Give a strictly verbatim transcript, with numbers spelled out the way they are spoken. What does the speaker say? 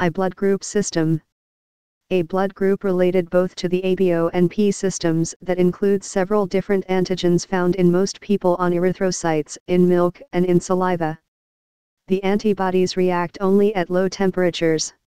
I blood group system. A blood group related both to the A B O and P systems that includes several different antigens found in most people on erythrocytes, in milk, and in saliva. The antibodies react only at low temperatures.